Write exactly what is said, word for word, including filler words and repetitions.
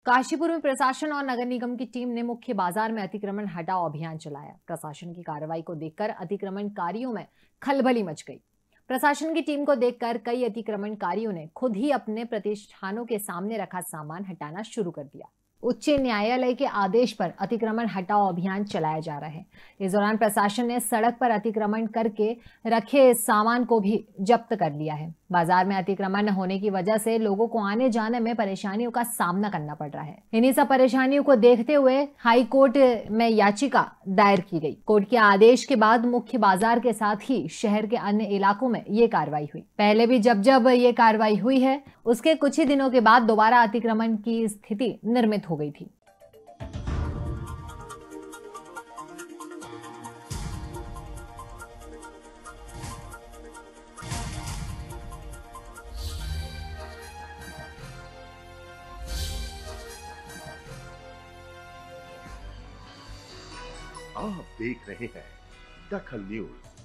काशीपुर में प्रशासन और नगर निगम की टीम ने मुख्य बाजार में अतिक्रमण हटाओ अभियान चलाया। प्रशासन की कार्रवाई को देखकर अतिक्रमणकारियों में खलबली मच गई। प्रशासन की टीम को देखकर कई अतिक्रमणकारियों ने खुद ही अपने प्रतिष्ठानों के सामने रखा सामान हटाना शुरू कर दिया। उच्च न्यायालय के आदेश पर अतिक्रमण हटाओ अभियान चलाया जा रहा है। इस दौरान प्रशासन ने सड़क पर अतिक्रमण करके रखे सामान को भी जब्त कर लिया है। बाजार में अतिक्रमण होने की वजह से लोगों को आने जाने में परेशानियों का सामना करना पड़ रहा है। इन्हीं सब परेशानियों को देखते हुए हाई कोर्ट में याचिका दायर की गई। कोर्ट के आदेश के बाद मुख्य बाजार के साथ ही शहर के अन्य इलाकों में ये कार्रवाई हुई। पहले भी जब जब ये कार्रवाई हुई है, उसके कुछ ही दिनों के बाद दोबारा अतिक्रमण की स्थिति निर्मित हो गई थी। आप देख रहे हैं दखल न्यूज।